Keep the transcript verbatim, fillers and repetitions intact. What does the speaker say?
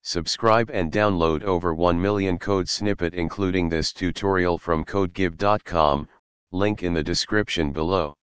Subscribe and download over one million code snippet including this tutorial from codegive dot com, link in the description below.